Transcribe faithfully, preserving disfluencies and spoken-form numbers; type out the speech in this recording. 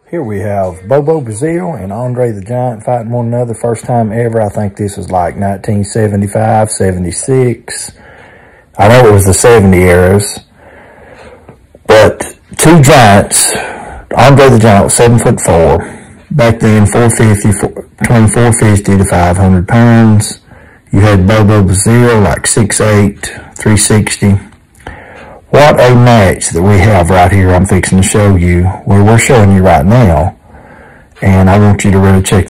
Here we have Bobo Brazil and Andre the Giant fighting one another. First time ever. I think this was like nineteen seventy-five, seventy-six. I know it was the seventy eras. But two giants. Andre the Giant was seven foot four. Back then, four fifty, between four fifty to five hundred pounds. You had Bobo Brazil like six eight, three sixty. What a match that we have right here I'm fixing to show you, where we're showing you right now. And I want you to really check